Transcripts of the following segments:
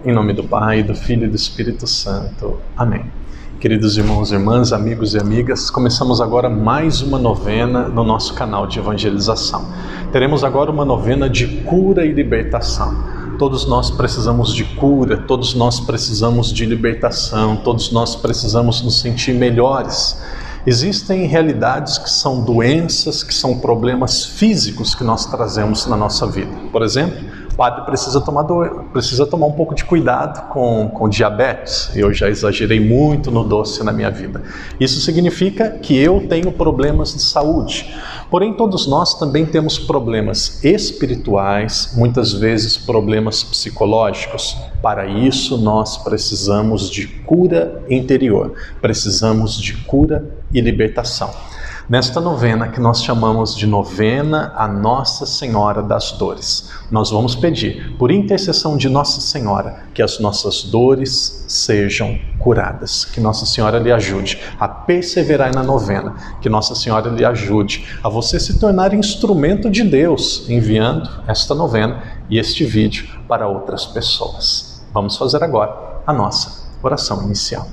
Em nome do Pai, do Filho e do Espírito Santo. Amém. Queridos irmãos e irmãs, amigos e amigas, começamos agora mais uma novena no nosso canal de evangelização. Teremos agora uma novena de cura e libertação. Todos nós precisamos de cura, todos nós precisamos de libertação, todos nós precisamos nos sentir melhores. Existem realidades que são doenças, que são problemas físicos que nós trazemos na nossa vida. Por exemplo, o padre precisa tomar um pouco de cuidado com diabetes. Eu já exagerei muito no doce na minha vida. Isso significa que eu tenho problemas de saúde. Porém, todos nós também temos problemas espirituais, muitas vezes problemas psicológicos. Para isso, nós precisamos de cura interior, precisamos de cura e libertação. Nesta novena que nós chamamos de novena a Nossa Senhora das Dores, nós vamos pedir, por intercessão de Nossa Senhora, que as nossas dores sejam curadas. Que Nossa Senhora lhe ajude a perseverar na novena, que Nossa Senhora lhe ajude a você se tornar instrumento de Deus, enviando esta novena e este vídeo para outras pessoas. Vamos fazer agora a nossa oração inicial.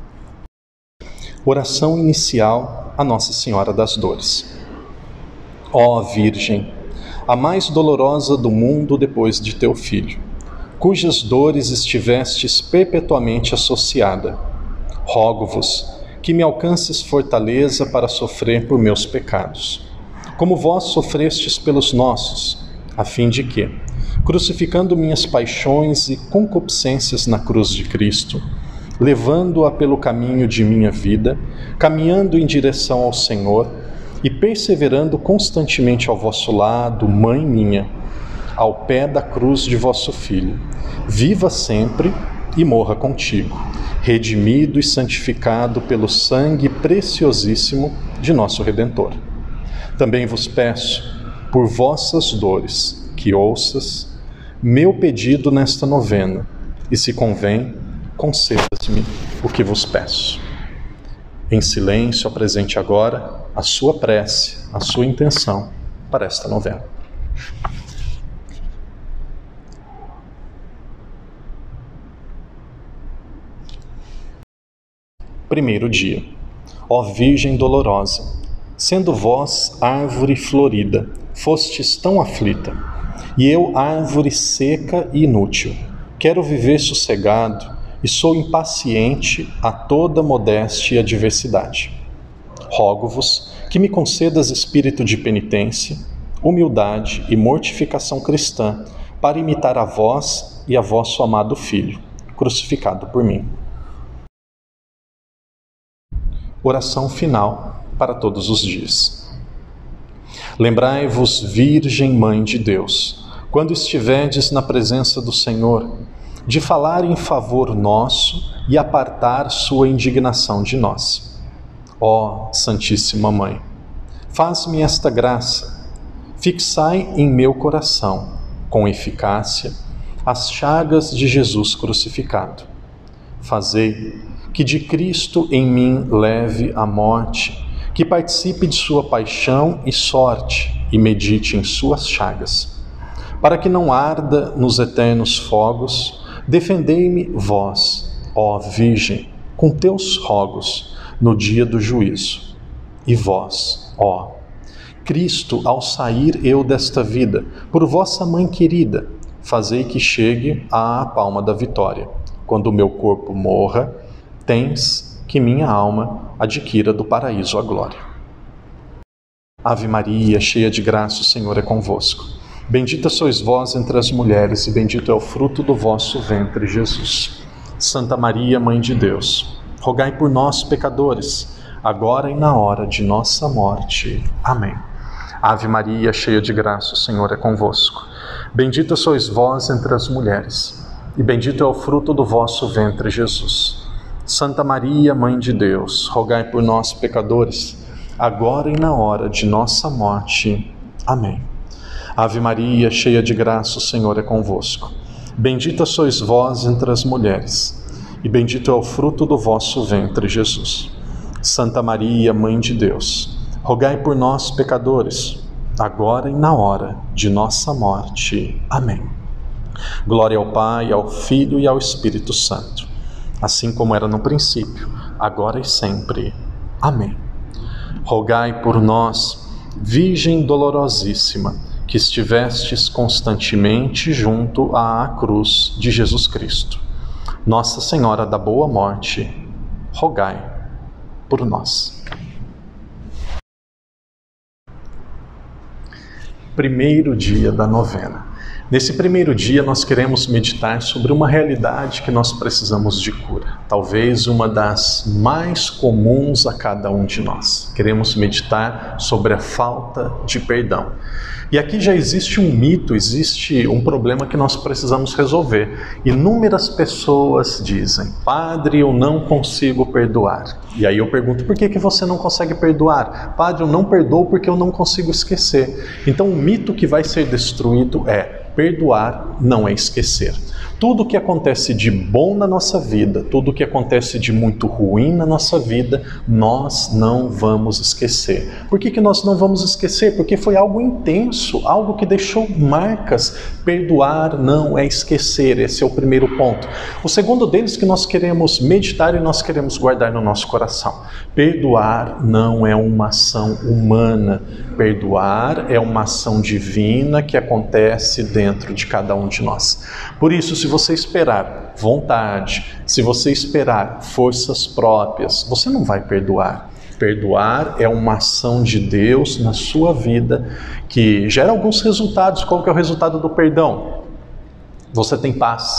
Oração inicial a Nossa Senhora das Dores. Ó Virgem, a mais dolorosa do mundo depois de teu Filho, cujas dores estivestes perpetuamente associada, rogo-vos que me alcances fortaleza para sofrer por meus pecados, como vós sofrestes pelos nossos, a fim de que, crucificando minhas paixões e concupiscências na cruz de Cristo, levando-a pelo caminho de minha vida, caminhando em direção ao Senhor e perseverando constantemente ao vosso lado, Mãe minha, ao pé da cruz de vosso Filho, viva sempre e morra contigo, redimido e santificado pelo sangue preciosíssimo de nosso Redentor. Também vos peço, por vossas dores, que ouças meu pedido nesta novena, e se convém, conceda-me o que vos peço. Em silêncio, apresente agora a sua prece, a sua intenção para esta novena. Primeiro dia. Ó Virgem dolorosa, sendo vós árvore florida, fostes tão aflita, e eu árvore seca e inútil, quero viver sossegado, e sou impaciente a toda modéstia e adversidade. Rogo-vos que me concedas espírito de penitência, humildade e mortificação cristã, para imitar a vós e a vosso amado Filho, crucificado por mim. Oração final para todos os dias. Lembrai-vos, Virgem Mãe de Deus, quando estiverdes na presença do Senhor, de falar em favor nosso e apartar sua indignação de nós. Ó Santíssima Mãe, faz-me esta graça, fixai em meu coração, com eficácia, as chagas de Jesus crucificado. Fazei que de Cristo em mim leve a morte, que participe de sua paixão e sorte e medite em suas chagas. Para que não arda nos eternos fogos, defendei-me vós, ó Virgem, com teus rogos, no dia do juízo. E vós, ó Cristo, ao sair eu desta vida, por vossa Mãe querida, fazei que chegue à palma da vitória. Quando o meu corpo morra, tens que minha alma adquira do paraíso a glória. Ave Maria, cheia de graça, o Senhor é convosco. Bendita sois vós entre as mulheres, e bendito é o fruto do vosso ventre, Jesus. Santa Maria, Mãe de Deus, rogai por nós, pecadores, agora e na hora de nossa morte. Amém. Ave Maria, cheia de graça, o Senhor é convosco. Bendita sois vós entre as mulheres, e bendito é o fruto do vosso ventre, Jesus. Santa Maria, Mãe de Deus, rogai por nós, pecadores, agora e na hora de nossa morte. Amém. Ave Maria, cheia de graça, o Senhor é convosco. Bendita sois vós entre as mulheres, e bendito é o fruto do vosso ventre, Jesus. Santa Maria, Mãe de Deus, rogai por nós, pecadores, agora e na hora de nossa morte. Amém. Glória ao Pai, ao Filho e ao Espírito Santo, assim como era no princípio, agora e sempre. Amém. Rogai por nós, Virgem dolorosíssima, que estivestes constantemente junto à cruz de Jesus Cristo. Nossa Senhora da Boa Morte, rogai por nós. Primeiro dia da novena. Nesse primeiro dia nós queremos meditar sobre uma realidade que nós precisamos de cura, talvez uma das mais comuns a cada um de nós. Queremos meditar sobre a falta de perdão. E aqui já existe um mito, existe um problema que nós precisamos resolver. Inúmeras pessoas dizem: Padre, eu não consigo perdoar. E aí eu pergunto: por que você não consegue perdoar? Padre, eu não perdoo porque eu não consigo esquecer. Então o mito que vai ser destruído é: perdoar não é esquecer. Tudo o que acontece de bom na nossa vida, tudo o que acontece de muito ruim na nossa vida, nós não vamos esquecer. Por que nós não vamos esquecer? Porque foi algo intenso, algo que deixou marcas. Perdoar não é esquecer, esse é o primeiro ponto. O segundo deles que nós queremos meditar e nós queremos guardar no nosso coração. Perdoar não é uma ação humana. Perdoar é uma ação divina que acontece dentro de cada um de nós. Por isso, se você esperar vontade, se você esperar forças próprias, você não vai perdoar. Perdoar é uma ação de Deus na sua vida que gera alguns resultados. Qual que é o resultado do perdão? Você tem paz,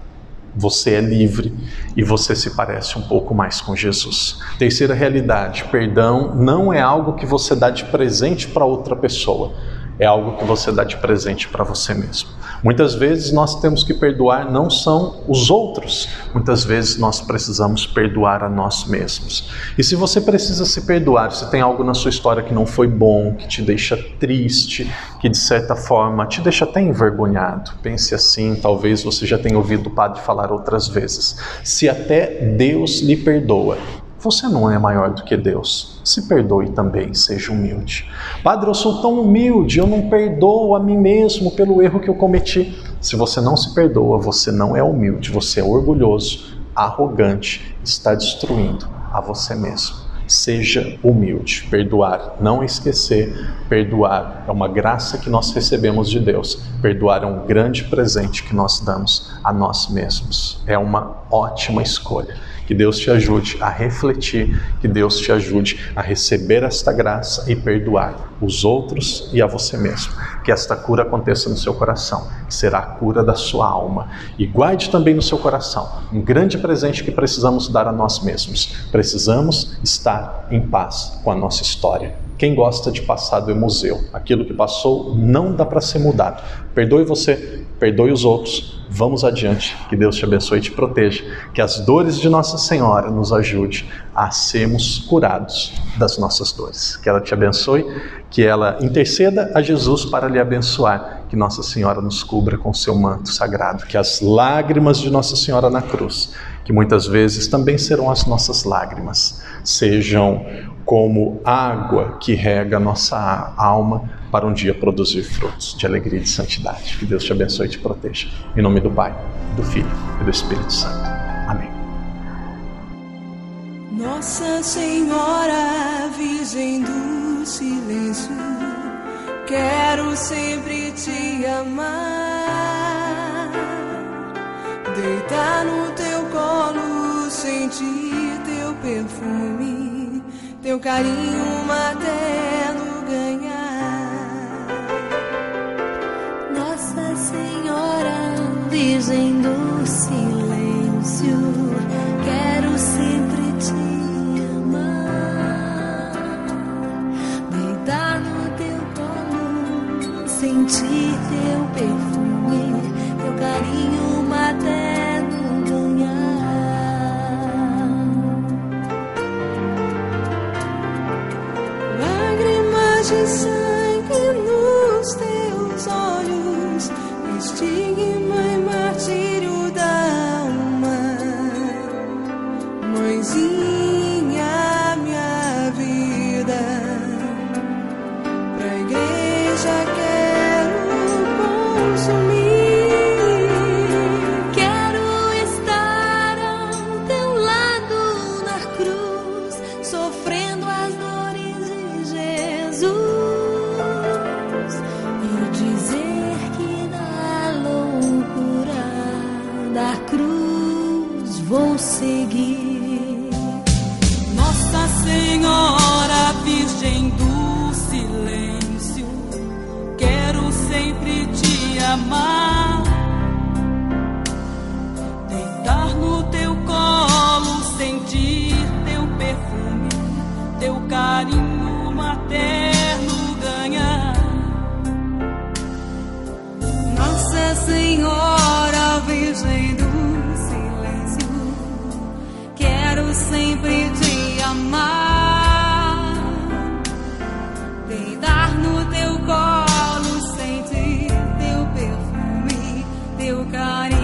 você é livre e você se parece um pouco mais com Jesus. Terceira realidade: perdão não é algo que você dá de presente para outra pessoa. É algo que você dá de presente para você mesmo. Muitas vezes nós temos que perdoar, não são os outros. Muitas vezes nós precisamos perdoar a nós mesmos. E se você precisa se perdoar, se tem algo na sua história que não foi bom, que te deixa triste, que de certa forma te deixa até envergonhado, pense assim, talvez você já tenha ouvido o padre falar outras vezes. Se até Deus lhe perdoa, você não é maior do que Deus. Se perdoe também, seja humilde. Padre, eu sou tão humilde, eu não perdoo a mim mesmo pelo erro que eu cometi. Se você não se perdoa, você não é humilde, você é orgulhoso, arrogante, está destruindo a você mesmo. Seja humilde. Perdoar não é esquecer. Perdoar é uma graça que nós recebemos de Deus. Perdoar é um grande presente que nós damos a nós mesmos. É uma ótima escolha. Que Deus te ajude a refletir, que Deus te ajude a receber esta graça e perdoar os outros e a você mesmo. Que esta cura aconteça no seu coração, que será a cura da sua alma. E guarde também no seu coração um grande presente que precisamos dar a nós mesmos. Precisamos estar em paz com a nossa história. Quem gosta de passado é museu. Aquilo que passou não dá para ser mudado. Perdoe você, perdoe os outros. Vamos adiante, que Deus te abençoe e te proteja, que as dores de Nossa Senhora nos ajude a sermos curados das nossas dores. Que ela te abençoe, que ela interceda a Jesus para lhe abençoar, que Nossa Senhora nos cubra com seu manto sagrado, que as lágrimas de Nossa Senhora na cruz, que muitas vezes também serão as nossas lágrimas, sejam como água que rega nossa alma para um dia produzir frutos de alegria e de santidade. Que Deus te abençoe e te proteja. Em nome do Pai, do Filho e do Espírito Santo. Amém. Nossa Senhora, Virgem do Silêncio, quero sempre te amar. Deitar no teu colo, sentir teu perfume, teu carinho materno ganhar. Nossa Senhora, Virgem do Silêncio, quero sempre te amar. Deitar no teu colo, sentir teu perfume, teu carinho materno ganhar. Lágrimas de sangue nos teus olhos, estigma e martírio cruz vou seguir. Nossa Senhora, Virgem do Silêncio, quero sempre te amar, deitar no teu colo, sentir teu perfume, teu carinho materno ganhar. Nossa Senhora, Virgem do Silêncio, quero sempre te amar, deitar no teu colo, sentir teu perfume, teu carinho